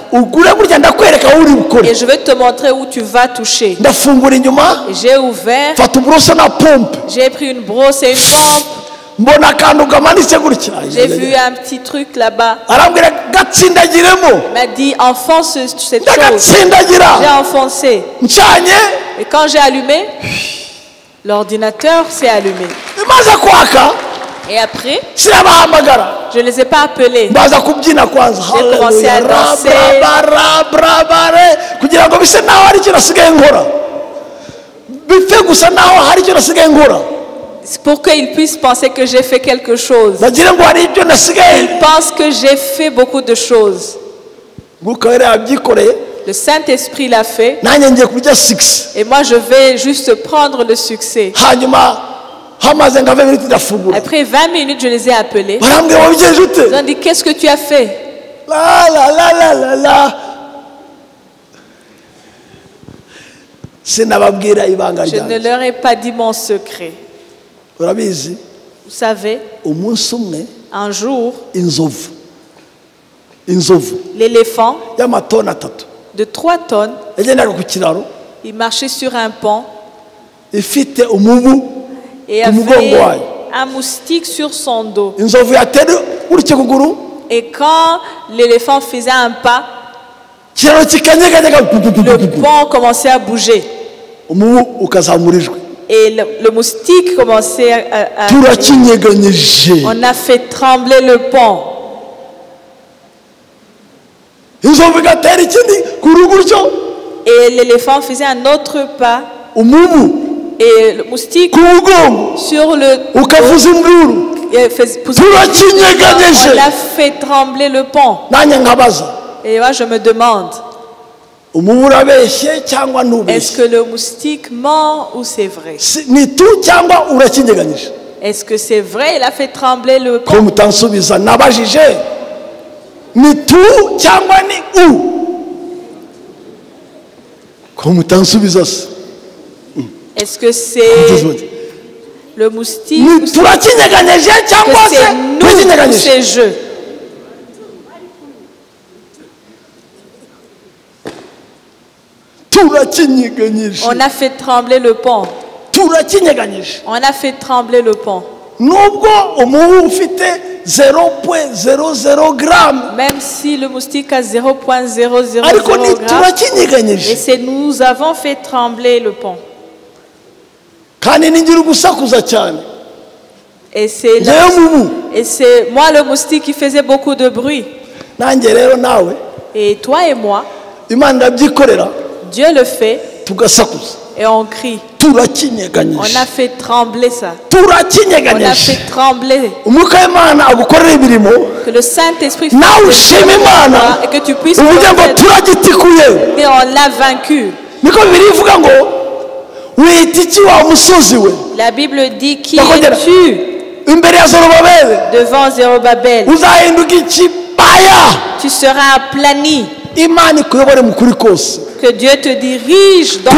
et je vais te montrer où tu vas toucher. Et j'ai ouvert, j'ai pris une brosse et une pompe. J'ai vu un petit truc là-bas. Il m'a dit: enfonce cette chose. J'ai enfoncé. Et quand j'ai allumé, l'ordinateur s'est allumé. Et après, je ne les ai pas appelés. J'ai commencé à danser pour qu'ils puissent penser que j'ai fait quelque chose. Ils pensent que j'ai fait beaucoup de choses. Le Saint-Esprit l'a fait. Et moi, je vais juste prendre le succès. Après vingt minutes, je les ai appelés. Ils ont dit: qu'est-ce que tu as fait? Je ne leur ai pas dit mon secret. Vous savez, un jour, l'éléphant de trois tonnes, il marchait sur un pont et avait un moustique sur son dos. Et quand l'éléphant faisait un pas, le pont commençait à bouger. Et le, le moustique commençait à, à on a fait trembler le pont. Et l'éléphant faisait un autre pas. Et le moustique sur le dos, on a fait trembler le pont. Et moi je me demande, est-ce que le moustique ment ou c'est vrai? Est-ce que c'est vrai, il a fait trembler le pont? Est-ce que c'est Le moustique, c'est nous ou ces jeux. On a fait trembler le pont. On a fait trembler le pont. Même si le moustique a zéro virgule zéro zéro zéro grammes, et c'est nous avons fait trembler le pont. Et c'est et c'est moi le moustique qui faisait beaucoup de bruit. Et toi et moi, Dieu le fait et on crie. On a fait trembler ça. On a fait trembler. Que le Saint-Esprit fasse et que tu puisses reconnaître. Et on l'a vaincu. La Bible dit qui es-tu devant Zérubabel? Tu seras aplani. Que Dieu te dirige dans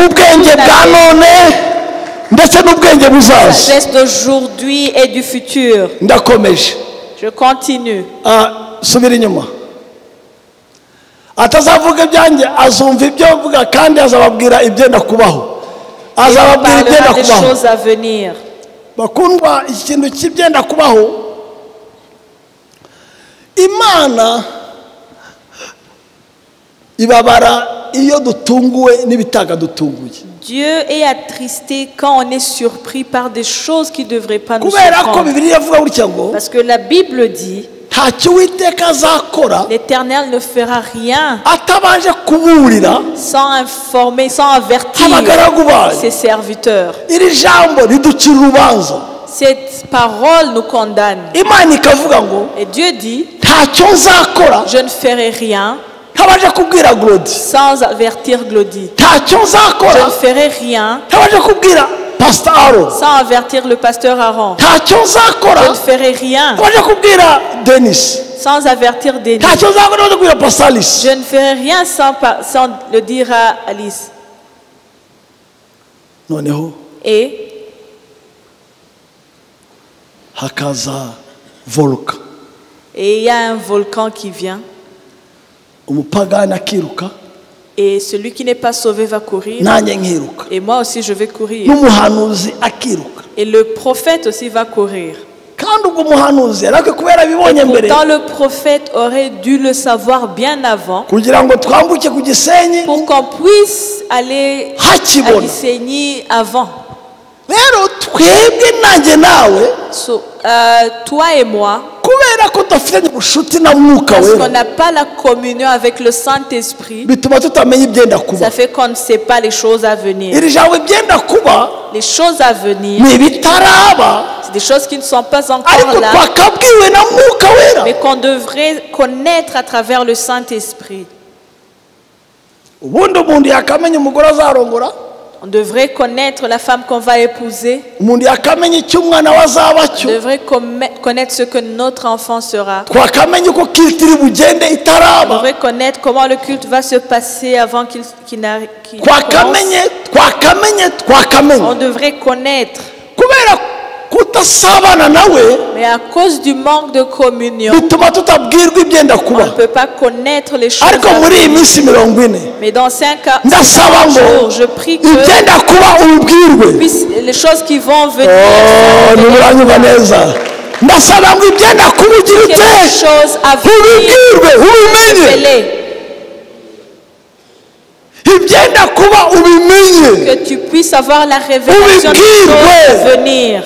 la sagesse d'aujourd'hui et du futur. Je continue. Il parlera des choses à venir. Imana ibabara iyo dutunguwe n'ibitaga dutunguye. Dieu est attristé quand on est surpris par des choses qui ne devraient pas nous surprendre. Parce que la Bible dit l'Éternel ne fera rien sans informer, sans avertir ses serviteurs. Cette parole nous condamne. Et Dieu dit, je ne ferai rien sans avertir Glody. Je ne ferai rien sans avertir le pasteur Aaron. Je ne ferai rien sans avertir Denis. Je ne ferai rien sans, sans le dire à Alice. Et Et il y a un volcan qui vient. Et celui qui n'est pas sauvé va courir. Et moi aussi je vais courir. Et le prophète aussi va courir. Et pourtant le prophète aurait dû le savoir bien avant pour qu'on puisse aller à Gisenyi avant. So, euh, toi et moi, parce qu'on n'a pas la communion avec le Saint-Esprit, ça fait qu'on ne sait pas les choses à venir. Les choses à venir, c'est des choses qui ne sont pas encore là, mais qu'on devrait connaître à travers le Saint-Esprit. On devrait connaître la femme qu'on va épouser. On devrait connaître ce que notre enfant sera. On devrait connaître comment le culte va se passer avant qu'il qu'il n'arrive. On devrait connaître. Mais à cause du manque de communion, on ne peut pas connaître les choses. Mais dans cinq jours, je prie que les choses qui vont venir, que les choses à venir, que tu puisses avoir la révélation des choses à venir.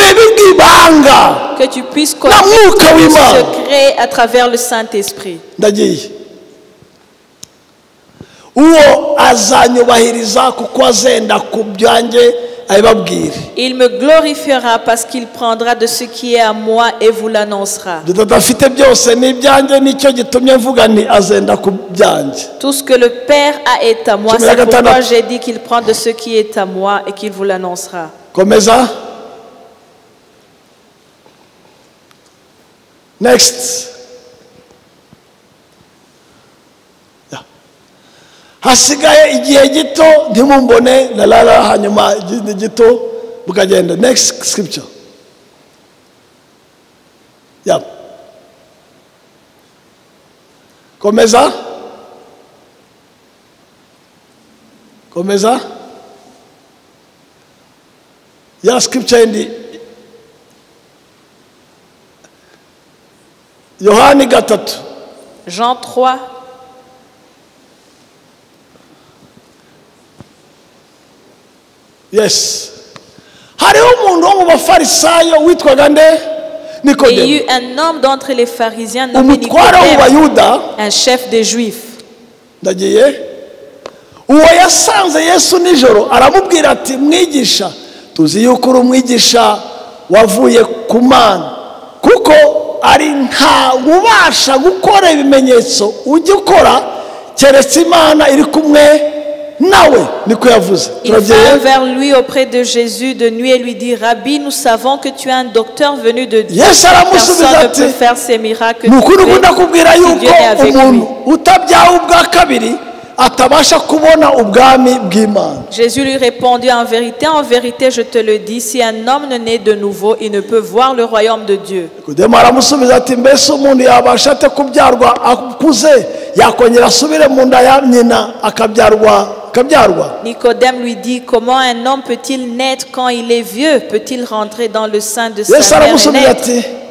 Que tu puisses connaître le secret à travers le Saint-Esprit. Il me glorifiera parce qu'il prendra de ce qui est à moi et vous l'annoncera. Tout ce que le Père a est à moi, c'est pourquoi j'ai dit qu'il prend de ce qui est à moi et qu'il vous l'annoncera. Next. Hasigaye igihe gito ntimumbone lalala hanyuma igihe gito bukagenda. Next scripture. Yeah. Komeza. Komeza. Ya scripture indi Yohani gatatu. Jean trois. Yes. Hariho umuntu wo mu bafarisayo witwaga nde? Il y a eu un homme d'entre les pharisiens nommé Nicodème, un chef des Juifs. Ndagiye. Uwo yasanze Yesu nijoro aramubwira ati mwigisha tuzi yuko uri umwigisha wavuye ku Mana kuko ari nta ubasha gukora ibimenyetso ujye ukora keretse Imana iri kumwe nawe. Niko yavuze. Il vint vers lui auprès de Jésus de nuit et lui dit Rabbi, nous savons que tu es un docteur venu de Dieu. Personne ne peut faire ces miracles que tu fais si Dieu est avec lui. Jésus lui répondit en vérité, en vérité, je te le dis, si un homme ne naît de nouveau, il ne peut voir le royaume de Dieu. Nicodème lui dit, comment un homme peut-il naître quand il est vieux? Peut-il rentrer dans le sein de sa mère et naître?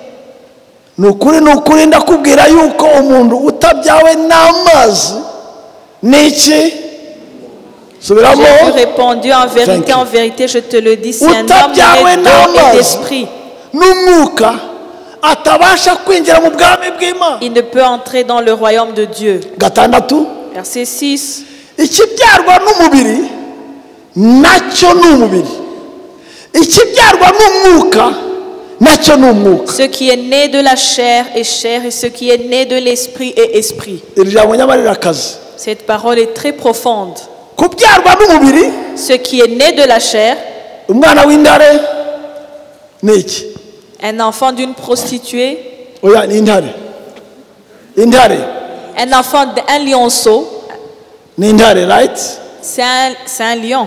Jésus répondit en vérité, en vérité, je te le dis, si un homme naît d'eau et d'esprit, il ne peut entrer dans le royaume de Dieu. Verset six. Ikibyarwa n'umubiri nacyo n'umubiri, ikibyarwa n'umwuka nacyo n'umwuka. Ce qui est né de la chair est chair et ce qui est né de l'esprit est esprit. Cette parole est très profonde. Kubyarwa n'umubiri, ce qui est né de la chair, umwana w'indare niki? Un enfant d'une prostituée. Oya ni indare. Indare. Un enfant d'un lionceau. Right? C'est un, c'est un lion.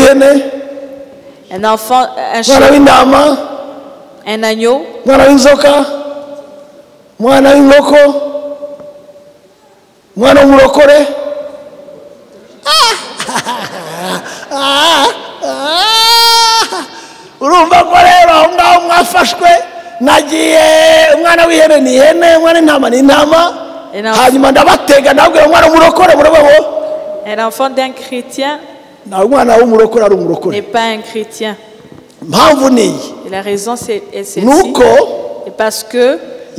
Un enfant, un chien. Un agneau. Urumva ko rero aho ngaho mwafashwe nagiye umwana w'ihene ni ihene, umwana w'intama ni intama, hanyuma ndabatega ndabwira umwana w'umurokore murabaho. Un enfant d'un chrétien n'est pas un chrétien. Et la raison c'est celle-ci. Et parce que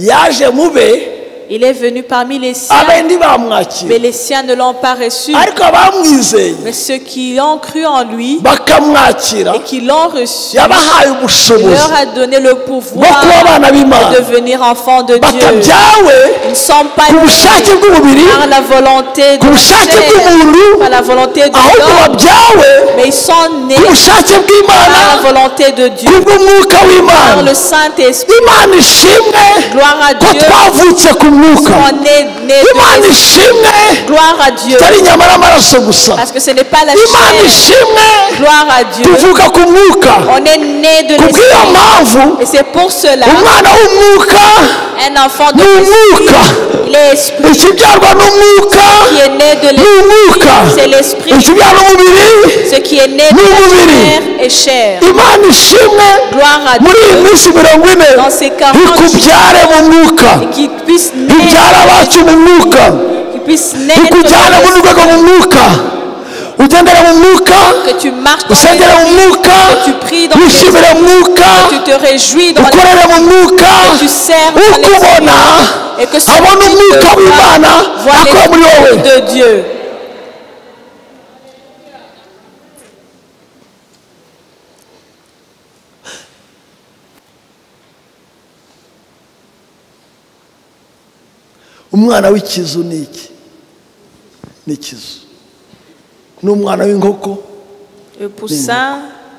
il est venu parmi les siens, mais les siens ne l'ont pas reçu. Mais ceux qui ont cru en lui et qui l'ont reçu, il leur a donné le pouvoir de devenir enfants de Dieu. Ils ne sont pas nés par la volonté de chair, par la volonté de l'homme, mais ils sont nés par la volonté de Dieu, par le Saint-Esprit. Gloire à Dieu. Imana ishimwe, gloire à Dieu, parce que ce n'est pas la chair. Gloire à Dieu, on est né de l'esprit, et c'est pour cela un enfant de l'esprit, il est esprit. Ce qui est né de l'esprit, c'est l'esprit. Ce qui est né de la chair est chair. Gloire à Dieu. Dans ces quarante jours, et qu'il puisse naître, qu'il puisse naître que tu marches dans l'esprit, que tu pries dans l'esprit, que tu te réjouis dans l'esprit, que tu sers dans l'esprit, et que celui qui te voit voit l'esprit de Dieu. Umwana w'ikizu niki? N'ikizu. N'umwana w'inkoko. Le poussin,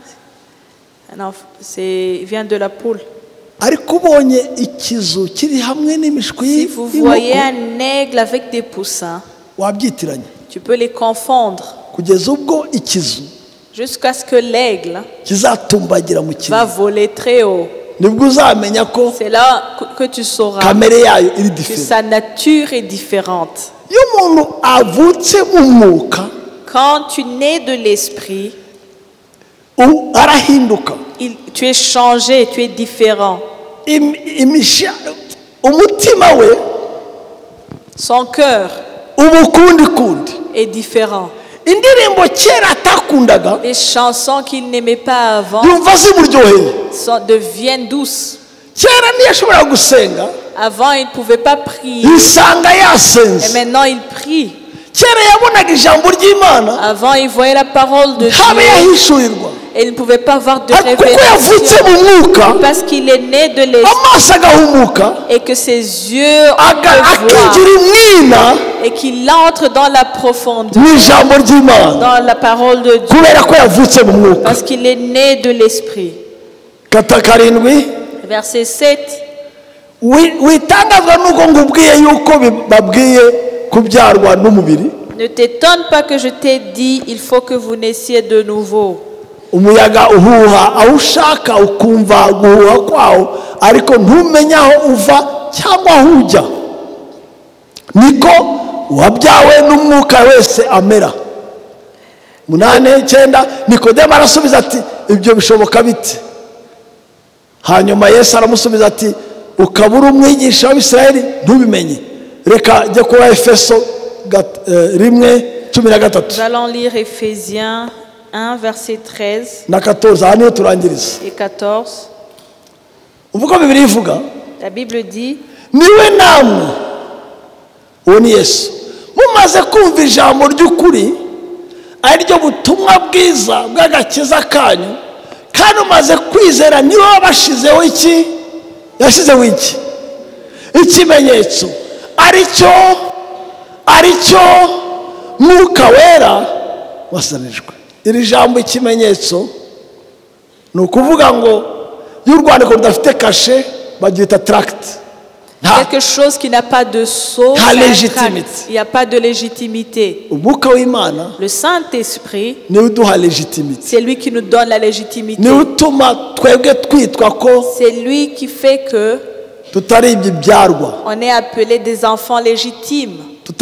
c'est vient de la poule. Ariko ubonye ikizu kiri hamwe n'imishwi. Si vous voyez un aigle avec des poussins, wabyitiranya. Tu peux les confondre. Kugeza ubwo ikizu jusqu'à ce que l'aigle va voler très haut. C'est là que tu sauras que sa nature est différente. Quand tu nais de l'esprit, il, tu es changé, tu es différent. Son cœur est différent. Les chansons qu'il n'aimait pas avant sont, deviennent douces. Avant, il ne pouvait pas prier. Et maintenant, il prie. Avant, il voyait la parole de Dieu. Et il ne pouvait pas avoir de révélation parce qu'il est né de l'esprit et que ses yeux voient et qu'il entre dans la profondeur, dans la parole de Dieu parce qu'il est né de l'esprit. Verset sept. Ne t'étonne pas que je t'ai dit, il faut que vous naissiez de nouveau. umuyaga uhuha aho ushaka ukumva guhuha kwawo ariko ntumenye aho uva cyangwa aho ujya niko wabyawe n'umwuka wese amera. munane icyenda Nikodemo arasubiza ati ibyo bishoboka bite? Hanyuma Yesu aramusubiza ati ukabura umwigisha w'Isirayeli ntubimenye. Reka jye kuba Efeso rimwe cumi na gatatu. Nous allons lire Éphésiens un verset treize et quatorze. La Bible dit niwe namwe uwo ni Yesu mumaze kumva ijambo ry'ukuri ari ryo butumwa bwiza bw'agakiza kanyu kandi umaze kwizera niwe wabashizeho iki yashizeho iki ikimenyetso aricyo aricyo mwuka wera wasanijwe. Iri jambo ikimenyetso ni ukuvuga ngo y'urwandiko rudafite kashe bagita tract. Quelque chose qui n'a pas de sceau, il n'y a pas de légitimité. Le Saint-Esprit, c'est lui qui nous donne la légitimité. C'est lui qui fait que on est appelé des enfants légitimes.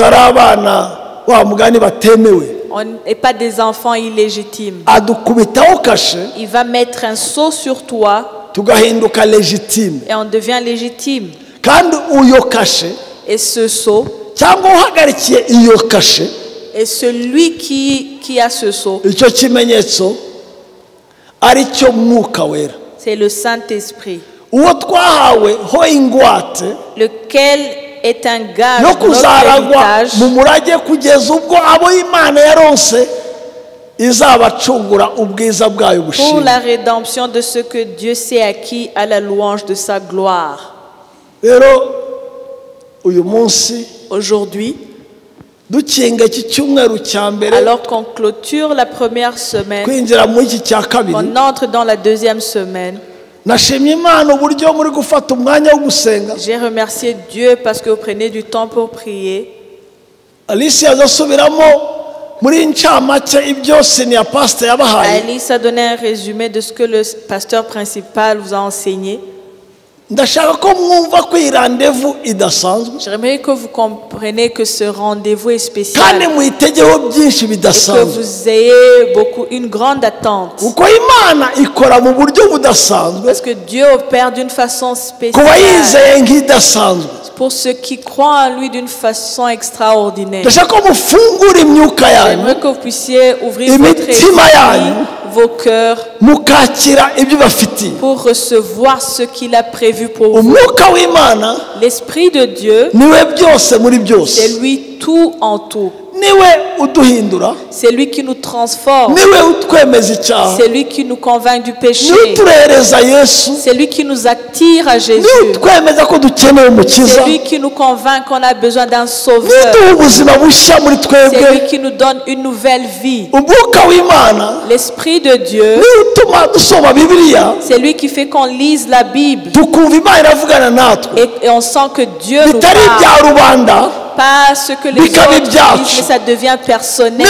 On n'est pas des enfants illégitimes. Il va mettre un sceau sur toi et on devient légitime. Et ce sceau, et celui qui, qui a ce sceau, c'est le Saint-Esprit, lequel est un gage de notre héritage pour la rédemption de ce que Dieu s'est acquis à la louange de sa gloire. Aujourd'hui, alors qu'on clôture la première semaine, on entre dans la deuxième semaine. J'ai remercié Dieu parce que vous prenez du temps pour prier. Alice a donné un résumé de ce que le pasteur principal vous a enseigné. J'aimerais que vous compreniez que ce rendez-vous est spécial et que vous ayez beaucoup, une grande attente. Parce que Dieu opère d'une façon spéciale pour ceux qui croient en lui d'une façon extraordinaire. J'aimerais que vous puissiez ouvrir votre esprit, vos cœurs pour recevoir ce qu'il a prévu pour vous. L'Esprit de Dieu, c'est lui tout en tout. C'est lui qui nous transforme. C'est lui qui nous convainc du péché. C'est lui qui nous attire à Jésus. C'est lui qui nous convainc qu'on a besoin d'un sauveur. C'est lui qui nous donne une nouvelle vie. L'Esprit de Dieu, c'est lui qui fait qu'on lise la Bible. Et, et on sent que Dieu nous parle. pas ce que les autres disent, mais ça devient personnel.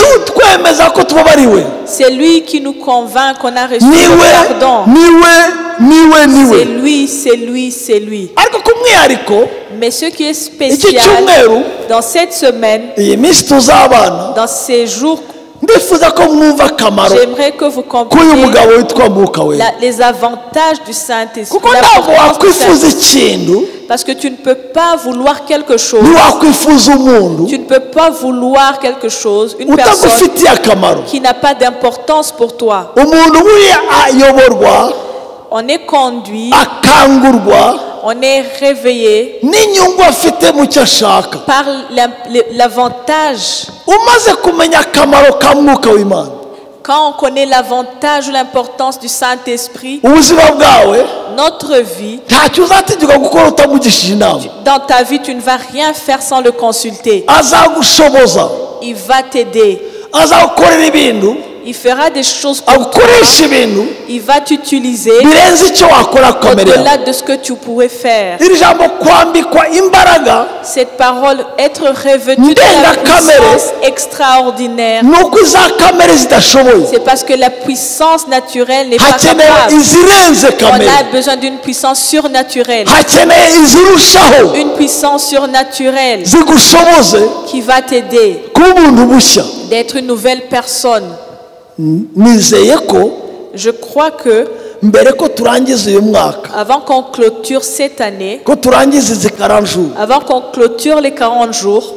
C'est lui qui nous convainc qu'on a reçu le pardon. C'est lui, c'est lui, c'est lui. Mais ce qui est spécial dans cette semaine, dans ces jours, j'aimerais que vous compreniez la, les avantages du Saint-Esprit. Parce que tu ne peux pas vouloir quelque chose. Tu ne peux pas vouloir quelque chose, une personne qui n'a pas d'importance pour toi. On est conduit, on est réveillé par l'avantage. Quand on connaît l'avantage ou l'importance du Saint-Esprit, notre vie, dans ta vie, tu ne vas rien faire sans le consulter. Il va t'aider. Il fera des choses pour toi. Il va t'utiliser au-delà de ce que tu pourrais faire. Cette parole, être revêtu de la puissance extraordinaire, c'est parce que la puissance naturelle n'est pas capable. On a besoin d'une puissance surnaturelle. Une puissance surnaturelle qui va t'aider d'être une nouvelle personne. Je crois que avant qu'on clôture cette année, avant qu'on clôture les quarante jours,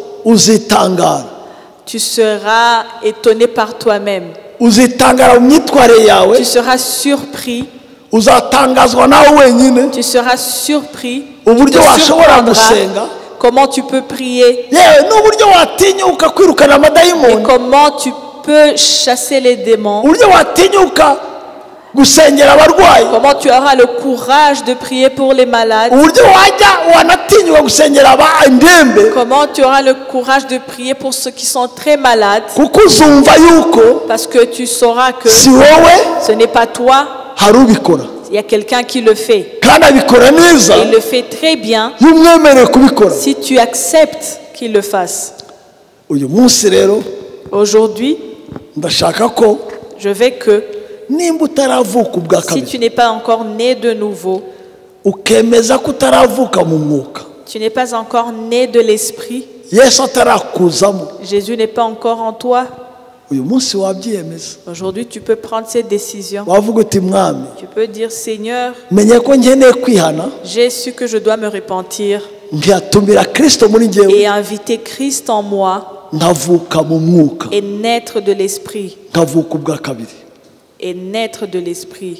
tu seras étonné par toi-même. Tu seras surpris. Tu seras surpris. Tu te surprendras. Comment tu peux prier? Et comment tu peux chasser les démons? Comment tu auras le courage de prier pour les malades? Comment tu auras le courage de prier pour ceux qui sont très malades? Parce que tu sauras que ce n'est pas toi. Il y a quelqu'un qui le fait. Et il le fait très bien si tu acceptes qu'il le fasse. Aujourd'hui, je veux que si tu n'es pas encore né de nouveau, tu n'es pas encore né de l'esprit, Jésus n'est pas encore en toi, aujourd'hui tu peux prendre cette décision. Tu peux dire: Seigneur, j'ai su que je dois me repentir et inviter Christ en moi et naître de l'esprit. Et naître de l'esprit.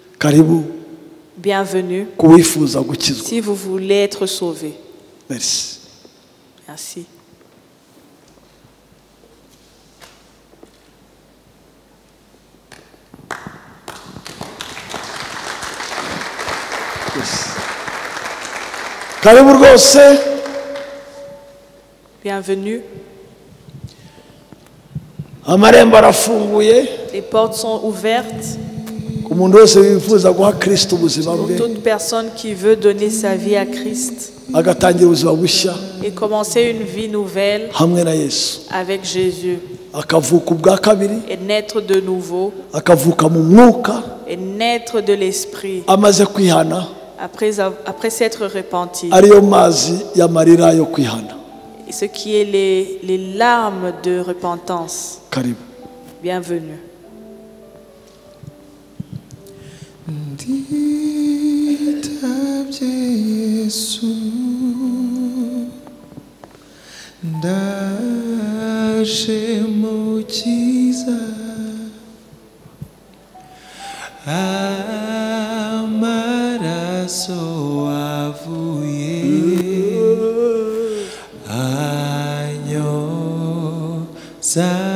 Bienvenue si vous voulez être sauvé. Merci. Merci. Bienvenue. Les portes sont ouvertes pour toute personne qui veut donner sa vie à Christ et commencer une vie nouvelle avec Jésus et naître de nouveau et naître de l'esprit après, après s'être repenti. Et ce qui est les, les larmes de repentance. Bienvenue. Sa